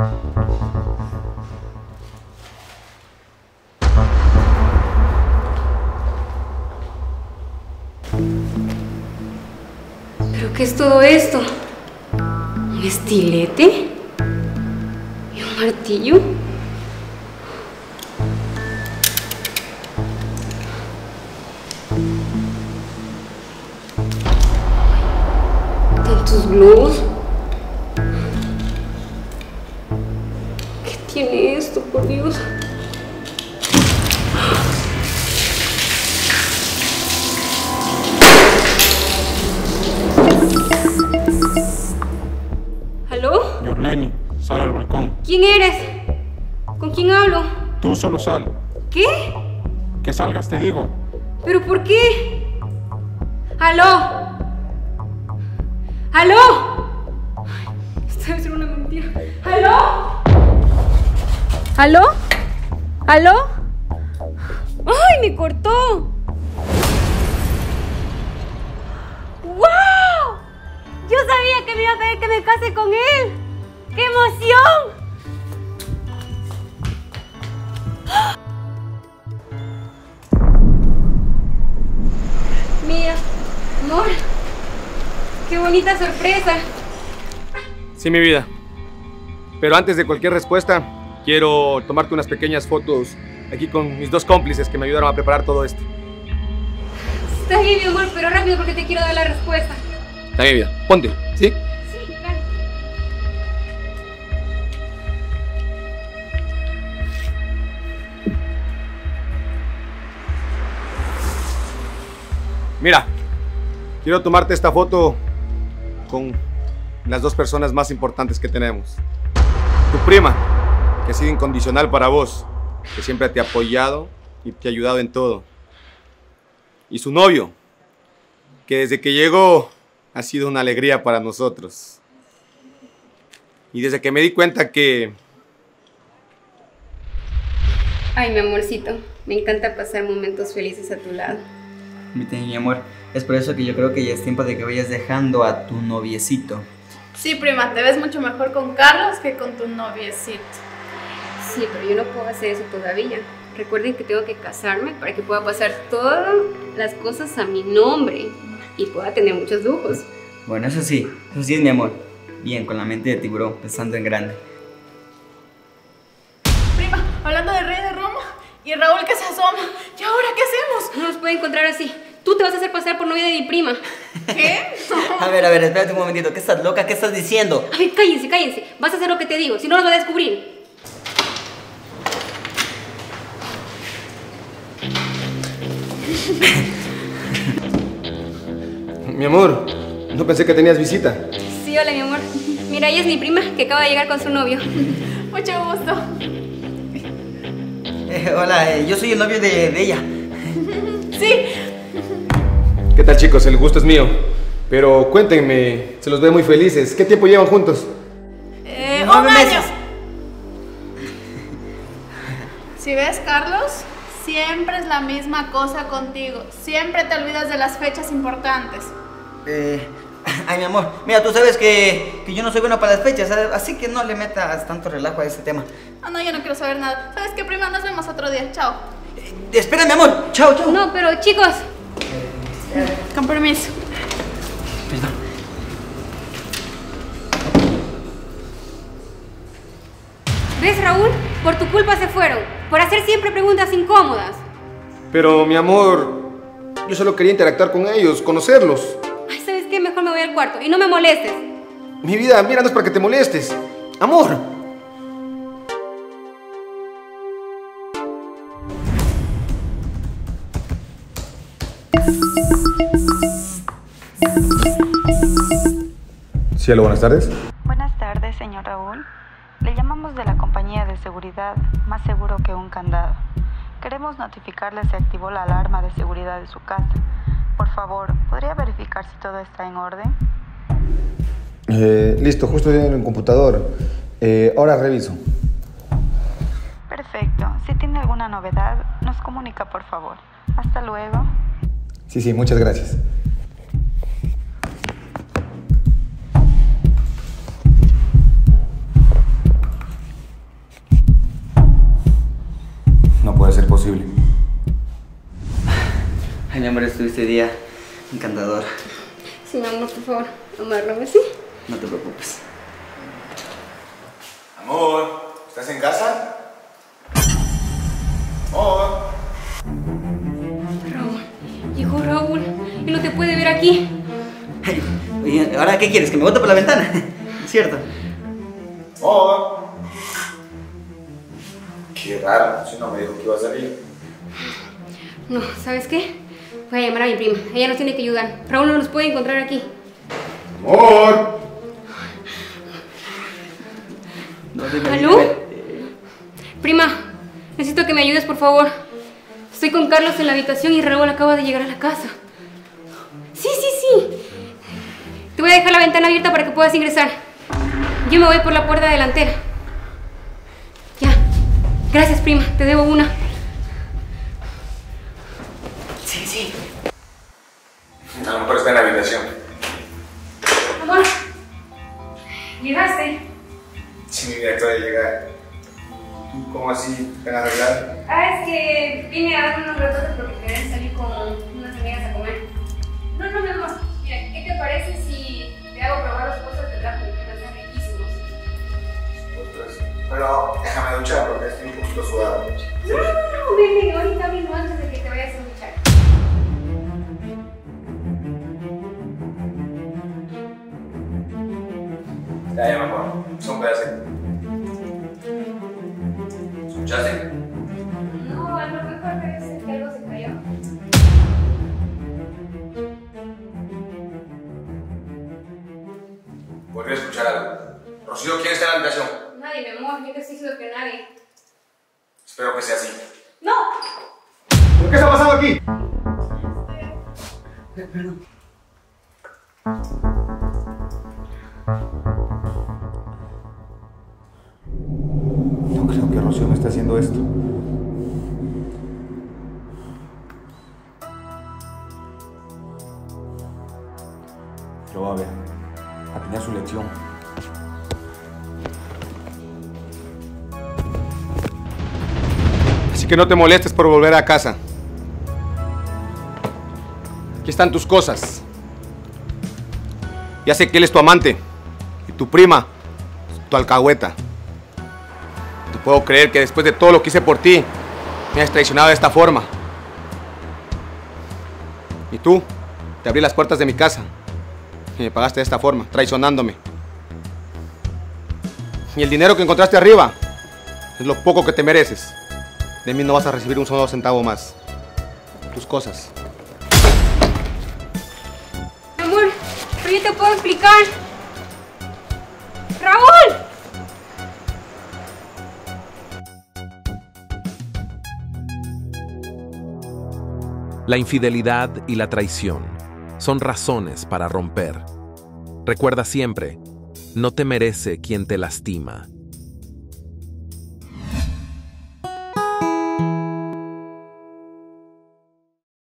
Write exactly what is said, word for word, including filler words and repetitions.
¿Pero qué es todo esto? ¿Un estilete? ¿Y un martillo? ¿Tantos globos? ¿Qué tiene esto, por Dios? ¿Aló? Yorleni, sal al balcón. ¿Quién eres? ¿Con quién hablo? Tú solo sal. ¿Qué? Que salgas, te digo. ¿Pero por qué? ¿Aló? ¿Aló? Esto debe ser una mentira. ¿Aló? ¿Aló? ¿Aló? ¡Ay, me cortó! ¡Wow! Yo sabía que me iba a pedir que me case con él. ¡Qué emoción! Mira, amor, qué bonita sorpresa. Sí, mi vida. Pero antes de cualquier respuesta, quiero tomarte unas pequeñas fotos aquí con mis dos cómplices que me ayudaron a preparar todo esto. Está bien, mi amor, pero rápido porque te quiero dar la respuesta. Está bien, vida. Ponte, ¿sí? Sí, claro. Mira, quiero tomarte esta foto con las dos personas más importantes que tenemos. Tu prima, que ha sido incondicional para vos, que siempre te ha apoyado y te ha ayudado en todo. Y su novio, que desde que llegó ha sido una alegría para nosotros. Y desde que me di cuenta que... Ay, mi amorcito, me encanta pasar momentos felices a tu lado. Mi amor, es por eso que yo creo que ya es tiempo de que vayas dejando a tu noviecito. Sí, prima, te ves mucho mejor con Carlos que con tu noviecito. Sí, pero yo no puedo hacer eso todavía. Recuerden que tengo que casarme para que pueda pasar todas las cosas a mi nombre y pueda tener muchos lujos. Bueno, eso sí, eso sí es mi amor. Bien, con la mente de tiburón, pensando en grande. Prima, hablando de Rey de Roma y Raúl que se asoma, ¿y ahora qué hacemos? No nos puede encontrar así. Tú te vas a hacer pasar por novia de mi prima. ¿Qué? A ver, a ver, espérate un momentito. ¿Qué estás loca? ¿Qué estás diciendo? Ay, cállense, cállense. Vas a hacer lo que te digo, si no nos va a descubrir. Mi amor, no pensé que tenías visita. Sí, hola, mi amor. Mira, ella es mi prima que acaba de llegar con su novio. Mucho gusto. Eh, hola, eh, yo soy el novio de, de ella. Sí. ¿Qué tal, chicos? El gusto es mío. Pero cuéntenme, se los ve muy felices. ¿Qué tiempo llevan juntos? Eh, Nueve un año. meses. Si ves, Carlos, siempre es la misma cosa contigo. Siempre te olvidas de las fechas importantes. Eh, ay, mi amor, mira, tú sabes que, que yo no soy bueno para las fechas, así que no le metas tanto relajo a ese tema. Ah, no, yo no quiero saber nada. ¿Sabes qué, prima? Nos vemos otro día. Chao. Eh, espera, mi amor. Chao, chao. No, pero chicos. Con permiso. Perdón. ¿Ves, Raúl? Por tu culpa se fueron. Por hacer siempre preguntas incómodas. Pero, mi amor, yo solo quería interactuar con ellos, conocerlos. Ay, ¿sabes qué? Mejor me voy al cuarto y no me molestes. Mi vida, mira, no es para que te molestes. Amor. Cielo, buenas tardes. Buenas tardes, señor Raúl. Le llamamos de la compañía de seguridad, Más Seguro que un Candado. Queremos notificarle si activó la alarma de seguridad de su casa. Por favor, ¿podría verificar si todo está en orden? Eh, listo, justo estoy en el computador. Eh, ahora reviso. Perfecto. Si tiene alguna novedad, nos comunica, por favor. Hasta luego. Sí, sí, muchas gracias. amor, estuviste día encantador. Sí, mi amor, por favor, amárrame, ¿sí? No te preocupes. Amor, ¿estás en casa? Amor. Raúl, llegó Raúl y no te puede ver aquí. Ay, oye, ¿ahora qué quieres? ¿Que me bote por la ventana? ¿Cierto? Amor. Qué raro, si no me dijo que iba a salir. No, ¿sabes qué? Voy a llamar a mi prima, ella nos tiene que ayudar. Raúl no nos puede encontrar aquí. Amor. No, dime, ¿Aló? dime. Prima, necesito que me ayudes, por favor. Estoy con Carlos en la habitación y Raúl acaba de llegar a la casa. Sí, sí, sí. Te voy a dejar la ventana abierta para que puedas ingresar. Yo me voy por la puerta delantera. Ya. Gracias, prima. Te debo una. Sí, sí. A lo mejor está en la habitación. Amor. ¿Llegaste? Sí, mi vida acaba de llegar. ¿Tú cómo así tan arreglada? Ah, es que vine a dar unos retoques porque quería salir con unas amigas a comer. No, no, mi amor. Mira, ¿qué te parece si te hago probar las cosas de draft? Que están riquísimos. Ostras. Pero déjame duchar porque estoy un poquito sudado. No, no, no, ven, ven, ahorita mismo antes de que te vayas a duchar. Ya, ya, mi amor. Son pedazos. ¿Escuchaste? No, a lo mejor debe ser que algo se cayó. Volví a escuchar algo. Rocío, ¿quién está en la habitación? Nadie, mi amor, yo te estoy diciendo que nadie. Espero que sea así. ¡No! ¿Pero qué está pasando aquí? Perdón. No creo que Rocío me esté haciendo esto. Lo va a ver. A tener su lección. Así que no te molestes por volver a casa. Aquí están tus cosas. Ya sé que él es tu amante. Y tu prima, tu alcahueta. No puedo creer que después de todo lo que hice por ti, me hayas traicionado de esta forma. Y tú, te abrí las puertas de mi casa y me pagaste de esta forma, traicionándome. Y el dinero que encontraste arriba es lo poco que te mereces. De mí no vas a recibir un solo centavo más. Tus cosas. Amor, pero yo te puedo explicar. ¡Raúl! La infidelidad y la traición son razones para romper. Recuerda siempre, no te merece quien te lastima,